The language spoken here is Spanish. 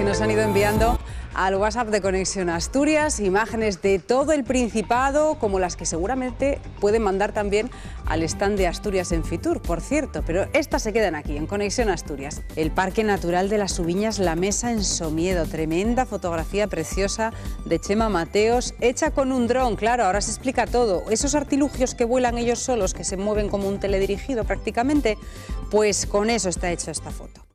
nos han ido enviando al WhatsApp de Conexión Asturias imágenes de todo el Principado, como las que seguramente pueden mandar también al stand de Asturias en Fitur, por cierto, pero estas se quedan aquí, en Conexión Asturias. El Parque Natural de las Subiñas La Mesa en Somiedo, tremenda fotografía preciosa de Chema Mateos, hecha con un dron, claro, ahora se explica todo. Esos artilugios que vuelan ellos solos, que se mueven como un teledirigido prácticamente, pues con eso está hecha esta foto.